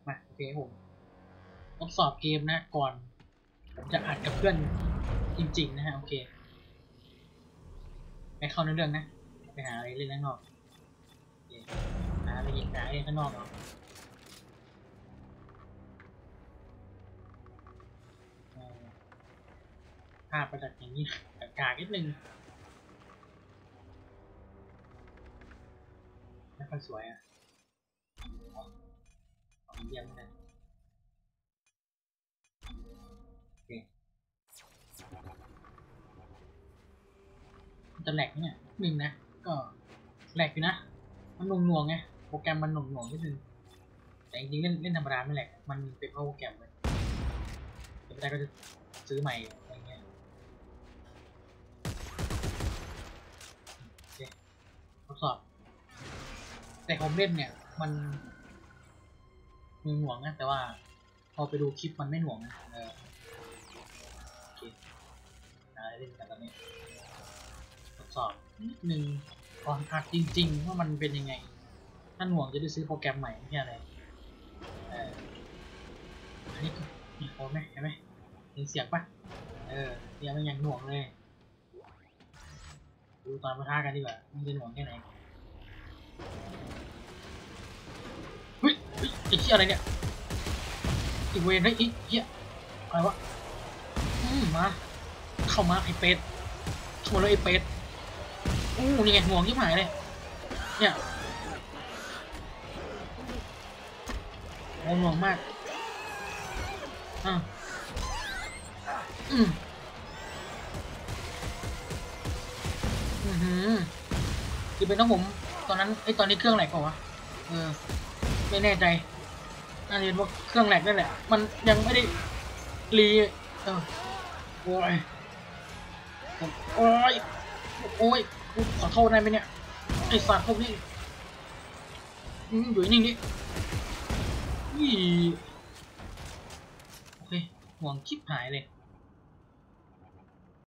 มาโอเคผมทดสอบเกมนะก่อนผมจะอัดกับเพื่อนจริงๆนะฮะโอเคไปเข้าในเรื่องนะไปหาอะไรเล่นข้างนอกหาอะไรยิงหาเล่นข้างนอกเนาะภาพประจักษ์อย่างนี้กากนิดนึงไม่ค่อยสวยอ่ะเยี่ยมเลยจะแหลกเนี่ยหนึ่งนะก็แหลกอยู่นะมันหน่วงไงโปรแกรมมันหน่วงนิดนึงแต่จริงๆเล่นธรรมดาไม่แหลกมันเป็นเพราะโปรแกรมเลยไม่ได้ก็จะซื้อใหม่อะไรเงี้ยทดสอบแต่ผมเล่นเนี่ยมันหน่วงนะแต่ว่าพอไปดูคลิปมันไม่หน่วงนะโอเคเล่นกันตอนนี้ทดสอบนิดนึงก่อนอัดจริงๆว่ามันเป็นยังไงถ้าหน่วงจะได้ซื้อโปรแกรมใหม่ไม่ใช่อะไรอันนี้พอไหมเห็นไหมเสียงปะยังไม่ยังหน่วงเลยดูตอนมาท่ากันดีกว่ามันจะหน่วงแค่ไหนเฮ้ยไอ้เหี้ยอะไรเนี่ยอีเวนไอ้เหี้ยอะไรวะมาเข้ามาไอ้เป็ดเข้ามาเลยไอ้เป็ดนี่ไงหน่วงยิ่งหายเลยเนี่ยหน่วงมากคือเป็นต้องผมตอนนั้นตอนนี้เครื่องแหลกเปล่าวะไม่แน่ใจน่าจะเป็นว่าเครื่องแหลกนั่นแหละมันยังไม่ได้รีโอ้ยขอโทษได้ไหมเนี่ยไอสัตว์พวกนี้อยู่นิ่งๆโอเคห่วงคลิปหายเลย